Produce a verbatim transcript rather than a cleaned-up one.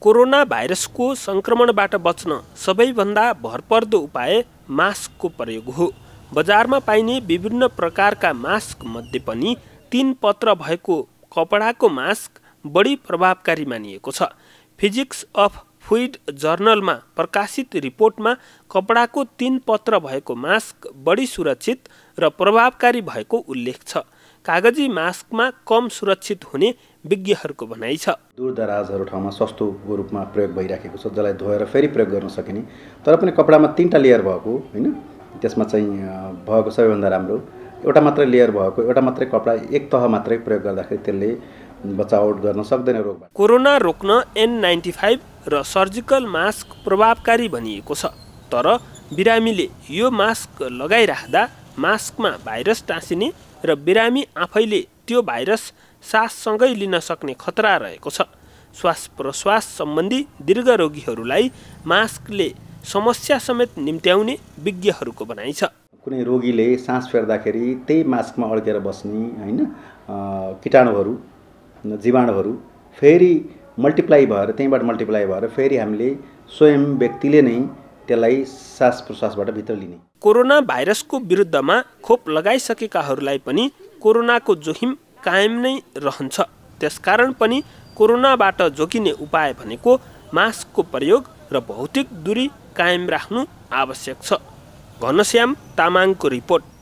Corona भाइरसको संक्रमणबाट बच्न सबैभन्दा भरपर्दो उपाय मास्कको प्रयोग हो। बजारमा पाइने विभिन्न प्रकारका मास्क मध्ये पनि तीन पत्र भएको कपडाको मास्क बढी प्रभावकारी मानिएको छ। फिजिक्स अफ फ्लुइड जर्नलमा प्रकाशित रिपोर्टमा कपडाको तीन पत्र भएको मास्क बढी सुरक्षित र प्रभावकारी भएको उल्लेख छ। कागजी मास्कमा कम सुरक्षित हुने विज्ञहरूको भनाइ छ। दूरदराजहरू ठाउँमा सस्तोको रूपमा प्रयोग भइराखेको छ, जसलाई धोएर फेरि प्रयोग गर्न सकिने, तर पनि कपडामा तीनटा लेयर भएको हैन, त्यसमा चाहिँ भएको सबैभन्दा राम्रो एउटा मात्रै लेयर भएको एउटा मात्रै कपडा एक तह मात्रै प्रयोग गर्दाखेरि त्यसले बचाव गर्न सक्दैन रोगबाट। कोरोना रोक्न एन नाइन्टी फाइभ र सर्जिकल मास्क प्रभावकारी भनिएको छ, तर बिरामीले यो मास्क लगाइराख्दा मास्कमा भाइरस टाँसिने र बिरामी आफैले त्यो भाइरस साससँगै लिन सक्ने खतरा रहेको छ। श्वास प्रश्वास सम्बन्धी दीर्घ रोगीहरूलाई मास्कले समस्या समेत निम्त्याउने विज्ञहरूको भनाइ छ। कुनै रोगीले सास फेर्दाखेरि त्यही मास्कमा अड्केर बस्ने हैन कीटाणुहरू जीवाणुहरू फेरि मल्टिप्लाई भएर त्यहीँबाट मल्टिप्लाई भएर फेरि हामीले स्वयं व्यक्तिले नै त्यसलाई सास प्रश्वासबाट भित्र लिने। कोरोना भाइरसको विरुद्धमा खोप लगाइसकेकाहरूलाई पनि कोरोनाको जोखिम कायम नै रहन्छ। त्यसकारण पनि कोरोनाबाट जोगिने उपाय भनेको मास्कको प्रयोग र भौतिक दूरी कायम राख्नु आवश्यक छ। घनश्याम तामाङको रिपोर्ट।